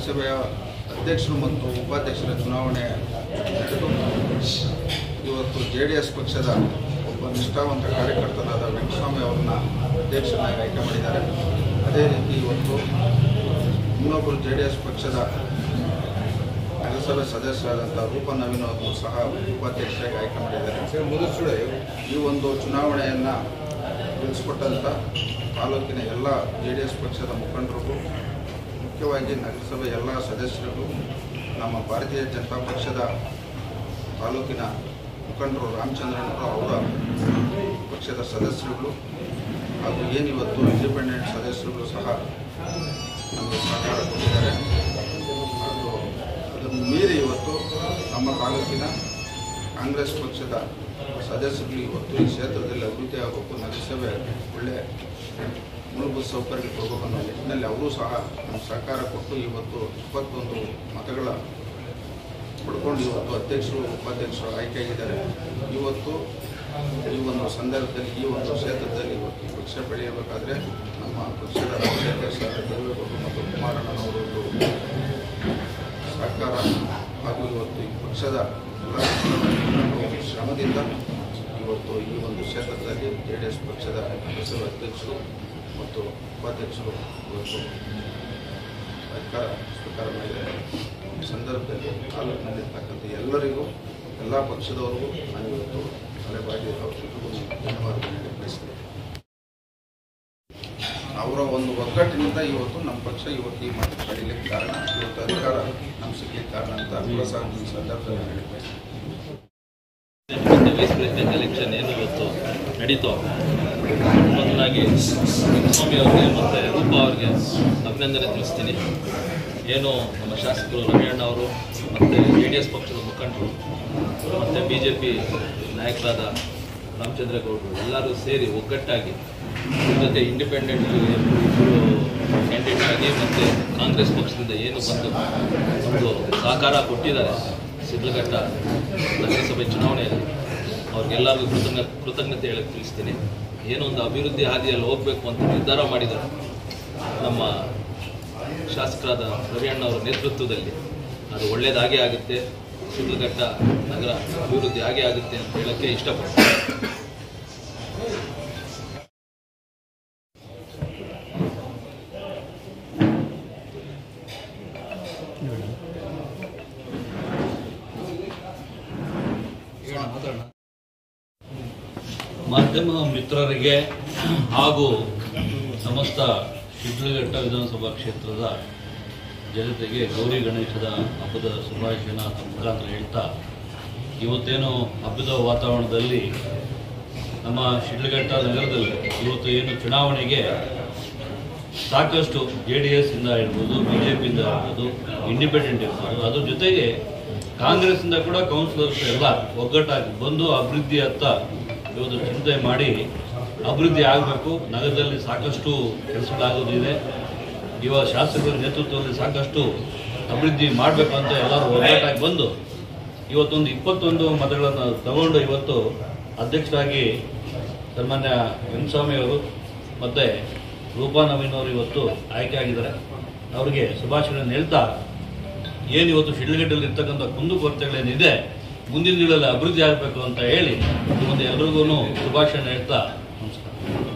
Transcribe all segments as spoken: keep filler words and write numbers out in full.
ನಗರಸಭೆಯ ಅಧ್ಯಕ್ಷರು ಮತ್ತು ಉಪಾಧ್ಯಕ್ಷರ ಚುನಾವಣೆ ನಡೆದು ಇವತ್ತು ಜೆ ಡಿ ಎಸ್ ಪಕ್ಷದ ಒಬ್ಬ ನಿಷ್ಠಾವಂತ ಕಾರ್ಯಕರ್ತರಾದ ವೆಂಕಟಸ್ವಾಮಿ ಅವರನ್ನ ಅಧ್ಯಕ್ಷರಾಗಿ ಆಯ್ಕೆ ಮಾಡಿದ್ದಾರೆ. ಅದೇ ರೀತಿ ಇವತ್ತು ಇನ್ನೊಬ್ಬರು ಜೆ ಡಿ ಎಸ್ ಪಕ್ಷದ ನಗರಸಭೆ ಸದಸ್ಯರಾದಂಥ ರೂಪ ನವೀನ್ ಅವರನ್ನು ಸಹ ಉಪಾಧ್ಯಕ್ಷರಾಗಿ ಆಯ್ಕೆ ಮಾಡಿದ್ದಾರೆ. ಈ ಒಂದು ಚುನಾವಣೆಯನ್ನು ಗೆಲ್ಲಿಸಿಕೊಟ್ಟಂಥ ತಾಲೂಕಿನ ಎಲ್ಲ ಜೆ ಡಿ ಎಸ್ ಪಕ್ಷದ ಮುಖಂಡರಿಗೂ, ಮುಖ್ಯವಾಗಿ ನಗರಸಭೆ ಎಲ್ಲ ಸದಸ್ಯರಿಗೂ, ನಮ್ಮ ಭಾರತೀಯ ಜನತಾ ಪಕ್ಷದ ತಾಲೂಕಿನ ಮುಖಂಡರು ರಾಮಚಂದ್ರನವರು ಅವರ ಪಕ್ಷದ ಸದಸ್ಯರುಗಳು ಹಾಗೂ ಏನಿವತ್ತು ಇಂಡಿಪೆಂಡೆಂಟ್ ಸದಸ್ಯರುಗಳು ಸಹ ನಮಗೆ ಸಹಕಾರ ಕೊಟ್ಟಿದ್ದಾರೆ. ಹಾಗೂ ಅದನ್ನು ಮೀರಿ ಇವತ್ತು ನಮ್ಮ ತಾಲೂಕಿನ ಕಾಂಗ್ರೆಸ್ ಪಕ್ಷದ ಸದಸ್ಯರುಗಳು ಇವತ್ತು ಈ ಕ್ಷೇತ್ರದಲ್ಲಿ ಅಭಿವೃದ್ಧಿ ಆಗಬೇಕು, ನಗರಸಭೆ ಒಳ್ಳೆಯ ಮೂಲಭೂತ ಸೌಕರ್ಯ ಕೊಡಬೇಕು ಅನ್ನೋ ನಿಟ್ಟಿನಲ್ಲಿ ಅವರು ಸಹ ನಮ್ಮ ಸಹಕಾರ ಕೊಟ್ಟು ಇವತ್ತು ಇಪ್ಪತ್ತೊಂದು ಮತಗಳ ಪಡ್ಕೊಂಡು ಇವತ್ತು ಅಧ್ಯಕ್ಷರು ಉಪಾಧ್ಯಕ್ಷರು ಆಯ್ಕೆಯಾಗಿದ್ದಾರೆ. ಇವತ್ತು ಈ ಒಂದು ಸಂದರ್ಭದಲ್ಲಿ ಈ ಒಂದು ಕ್ಷೇತ್ರದಲ್ಲಿ ಇವತ್ತು ಪಕ್ಷ ಬೆಳೆಯಬೇಕಾದ್ರೆ ನಮ್ಮ ಪಕ್ಷದ ರಾಜ್ಯಾಧ್ಯಕ್ಷ ದೇವೇಗೌಡರು ಮತ್ತು ಕುಮಾರಣ್ಣನವರು ಸಹಕಾರ ಹಾಗೂ ಇವತ್ತು ಈ ಪಕ್ಷದ ಎಲ್ಲ ಶ್ರಮದಿಂದ ಇವತ್ತು ಈ ಒಂದು ಕ್ಷೇತ್ರದಲ್ಲಿ ಜೆ ಡಿ ಎಸ್ ಪಕ್ಷದ ನಗರಸಭೆ ಅಧ್ಯಕ್ಷರು ಮತ್ತು ಉಪಾಧ್ಯಕ್ಷರು ಇವತ್ತು ಅಧಿಕಾರ ಸ್ವೀಕಾರ ಮಾಡಿದ್ದಾರೆ. ಈ ಸಂದರ್ಭದಲ್ಲಿ ತಾಲೂಕಿನಲ್ಲಿರ್ತಕ್ಕಂಥ ಎಲ್ಲರಿಗೂ, ಎಲ್ಲ ಪಕ್ಷದವರಿಗೂ ನಾನು ಇವತ್ತು ತಲೆಬಾಗಿ ಅವರಿಗೂ ಧನ್ಯವಾದಗಳನ್ನು ಬಯಸ್ತೇನೆ. ಅವರ ಒಂದು ಒಗ್ಗಟ್ಟಿನಿಂದ ಇವತ್ತು ನಮ್ಮ ಪಕ್ಷ ಇವತ್ತು ಈ ಮಾತು ಪಡೀಲಿಕ್ಕೆ ಕಾರಣ, ಇವತ್ತು ಅಧಿಕಾರ ನಮ್ಮ ಸಿಗ್ಲಿಕ್ಕೆ ಕಾರಣ ಅಂತ ಸಹ ಈ ಸಂದರ್ಭದಲ್ಲಿ ಹೇಳಿದ್ದೇನೆ. ವೈಸ್ ಪ್ರೆಸಿಡೆಂಟ್ ಎಲೆಕ್ಷನ್ ಏನು ಇವತ್ತು ನಡೀತೋ ಮೊದಲಾಗಿ ಸ್ವಾಮಿ ಅವರಿಗೆ ಮತ್ತು ರೂಪ ಅವರಿಗೆ ಅಭಿನಂದನೆ ತಿಳಿಸ್ತೀನಿ. ಏನು ನಮ್ಮ ಶಾಸಕರು ರವಿಯಣ್ಣ ಅವರು ಮತ್ತು ಜೆ ಡಿ ಎಸ್ ಪಕ್ಷದ ಮುಖಂಡರು ಮತ್ತು ಬಿ ಜೆ ಪಿ ನಾಯಕರಾದ ರಾಮಚಂದ್ರೇಗೌಡರು ಎಲ್ಲರೂ ಸೇರಿ ಒಗ್ಗಟ್ಟಾಗಿ ಜೊತೆ ಇಂಡಿಪೆಂಡೆಂಟ್ ಕ್ಯಾಂಡಿಡೇಟ್ ಆಗಿ ಮತ್ತು ಕಾಂಗ್ರೆಸ್ ಪಕ್ಷದಿಂದ ಏನು ಬಂದು ಒಂದು ಸಹಕಾರ ಕೊಟ್ಟಿದ್ದಾರೆ ಶಿಡ್ಲಘಟ್ಟ ನಗರಸಭೆ ಚುನಾವಣೆಯಲ್ಲಿ, ಅವ್ರಿಗೆಲ್ಲರಿಗೂ ಕೃತಜ್ಞ ಕೃತಜ್ಞತೆ ಹೇಳಕ್ಕೆ ತಿಳಿಸ್ತೀನಿ. ಏನೊಂದು ಅಭಿವೃದ್ಧಿ ಹಾದಿಯಲ್ಲಿ ಹೋಗಬೇಕು ಅಂತ ನಿರ್ಧಾರ ಮಾಡಿದ್ದಾರೆ ನಮ್ಮ ಶಾಸಕರಾದ ರವಿಯಣ್ಣ ಅವರ ನೇತೃತ್ವದಲ್ಲಿ, ಅದು ಒಳ್ಳೆಯದಾಗೇ ಆಗುತ್ತೆ, ಶಿಡ್ಲಘಟ್ಟ ನಗರ ಅಭಿವೃದ್ಧಿ ಆಗೇ ಆಗುತ್ತೆ ಅಂತ ಹೇಳೋಕ್ಕೆ ಇಷ್ಟಪಡ್ತೀನಿ. ಮಾಧ್ಯಮ ಮಿತ್ರರಿಗೆ ಹಾಗೂ ಸಮಸ್ತ ಶಿಡ್ಲಘಟ್ಟ ವಿಧಾನಸಭಾ ಕ್ಷೇತ್ರದ ಜನತೆಗೆ ಗೌರಿ ಗಣೇಶದ ಹಬ್ಬದ ಶುಭಾಶಯನ ಮುಖಾಂತರ ಹೇಳ್ತಾ, ಇವತ್ತೇನು ಹಬ್ಬದ ವಾತಾವರಣದಲ್ಲಿ ನಮ್ಮ ಶಿಡ್ಲಘಟ್ಟ ನಗರದಲ್ಲಿ ಇವತ್ತು ಏನು ಚುನಾವಣೆಗೆ ಸಾಕಷ್ಟು ಜೆ ಡಿ ಎಸ್ ಇಂದ ಇರ್ಬೋದು, ಬಿ ಜೆ ಪಿಯಿಂದ ಇರ್ಬೋದು, ಇಂಡಿಪೆಂಡೆಂಟ್ ಇರ್ಬೋದು, ಅದ್ರ ಜೊತೆಗೆ ಕಾಂಗ್ರೆಸ್ಸಿಂದ ಕೂಡ ಕೌನ್ಸಿಲರ್ಸ್ ಎಲ್ಲ ಒಗ್ಗಟ್ಟಾಗಿ ಬಂದು ಅಭಿವೃದ್ಧಿಯತ್ತ ಇವತ್ತು ಚಿಂತೆ ಮಾಡಿ ಅಭಿವೃದ್ಧಿ ಆಗಬೇಕು, ನಗರದಲ್ಲಿ ಸಾಕಷ್ಟು ಕೆಲಸಗಳಾಗೋದಿದೆ, ಇವಾಗ ಶಾಸಕರ ನೇತೃತ್ವದಲ್ಲಿ ಸಾಕಷ್ಟು ಅಭಿವೃದ್ಧಿ ಮಾಡಬೇಕು ಅಂತ ಎಲ್ಲರೂ ಒಗ್ಗಟ್ಟಾಗಿ ಬಂದು ಇವತ್ತೊಂದು ಇಪ್ಪತ್ತೊಂದು ಮತಗಳನ್ನು ತಗೊಂಡು ಇವತ್ತು ಅಧ್ಯಕ್ಷರಾಗಿ ಸನ್ಮಾನ್ಯ ವೆಂಕಟಸ್ವಾಮಿ ಅವರು ಮತ್ತು ರೂಪಾ ನವೀನ್ ಅವರು ಇವತ್ತು ಆಯ್ಕೆ ಆಗಿದ್ದಾರೆ. ಅವರಿಗೆ ಶುಭಾಶಯಗಳನ್ನು ಹೇಳ್ತಾ, ಏನು ಇವತ್ತು ಶಿಡ್ಲಘಟ್ಟದಲ್ಲಿ ಇರ್ತಕ್ಕಂಥ ಕುಂದುಕೊರತೆಗಳೇನಿದೆ ಮುಂದಿನ ದಿನಗಳಲ್ಲಿ ಅಭಿವೃದ್ಧಿ ಆಗಬೇಕು ಅಂತ ಹೇಳಿ ಮುಂದೆ ಎಲ್ರಿಗೂ ಶುಭಾಶಯ ಹೇಳ್ತಾ ನಮಸ್ಕಾರ.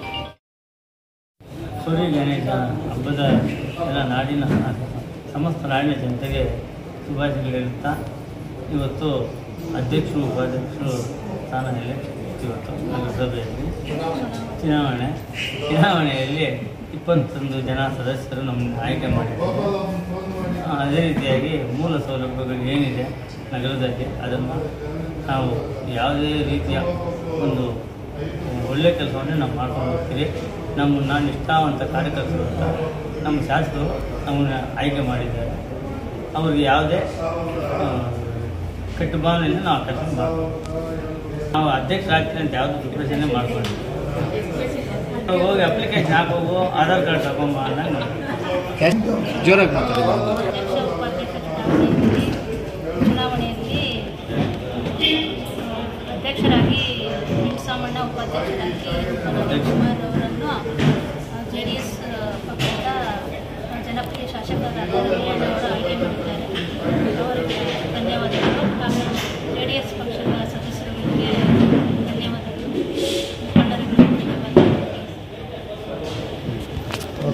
ಗೌರಿ ಗಣೇಶ ಹಬ್ಬದ ಎಲ್ಲ ನಾಡಿನ ಸಮಸ್ತ ನಾಡಿನ ಜನತೆಗೆ ಶುಭಾಶಯಗಳು ಹೇಳುತ್ತಾ, ಇವತ್ತು ಅಧ್ಯಕ್ಷರು ಉಪಾಧ್ಯಕ್ಷರು ಸ್ಥಾನದಲ್ಲಿ ಇವತ್ತು ನಗರಸಭೆಯಲ್ಲಿ ಚುನಾವಣೆ ಚುನಾವಣೆಯಲ್ಲಿ ಇಪ್ಪತ್ತೊಂದು ಜನ ಸದಸ್ಯರು ನಮ್ಮನ್ನು ಆಯ್ಕೆ ಮಾಡಿದ್ದಾರೆ. ಅದೇ ರೀತಿಯಾಗಿ ಮೂಲ ಸೌಲಭ್ಯಗಳು ಏನಿದೆ ನಗರದಲ್ಲಿ ಅದನ್ನು ನಾವು ಯಾವುದೇ ರೀತಿಯ ಒಂದು ಒಳ್ಳೆಯ ಕೆಲಸವನ್ನೇ ನಾವು ಮಾಡ್ಕೊಂಡು ಹೋಗ್ತೀವಿ. ನಮ್ಮನ್ನು ನಿಷ್ಠಾವಂತ ಕಾರ್ಯಕರ್ತರು ಅಂತ ನಮ್ಮ ಶಾಸಕರು ನಮ್ಮನ್ನು ಆಯ್ಕೆ ಮಾಡಿದ್ದಾರೆ. ಅವ್ರಿಗೆ ಯಾವುದೇ ಕೆಟ್ಟ ಭಾವನೆಯಿಂದ ನಾವು ಕೆಲಸ ಮಾಡ್ತೀವಿ. ನಾವು ಅಧ್ಯಕ್ಷರಾಗ್ತೀನಿ ಅಂತ ಯಾವುದು ಪ್ರಿಪ್ರೇಷನ್ನೇ ಮಾಡ್ಕೊಂಡಿದ್ದೀವಿ. ಹೋಗಿ ಅಪ್ಲಿಕೇಶನ್ ಹಾಕೋಗು, ಆಧಾರ್ ಕಾರ್ಡ್ ತಗೊಂಬ ಅನ್ನಂಗೆ ಜೋರಾಗಿ ಮಾತಾಡಿ. ಚುನಾವಣೆಯಲ್ಲಿ ಅಧ್ಯಕ್ಷರಾಗಿ ವೆಂಕಟಸ್ವಾಮಣ್ಣ, ಉಪಾಧ್ಯಕ್ಷರಾಗಿ ರೂಪನಾರಾಯಣ ಕುಮಾರ್ ಅವರನ್ನು ಜೆ ಡಿ ಎಸ್ ಪಕ್ಷದ ಜನಪ್ರಿಯ ಶಾಸಕರಾದ ರವಿಯಣ್ಣ ಅವರು ಆಯ್ಕೆ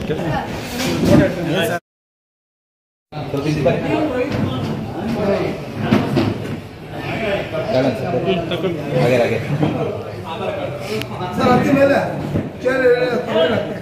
ಹಾಗೆ ಹಾಗೆ ಸರ್ ಹತ್ತಿ ಮೇಲೆ ಚೇರ್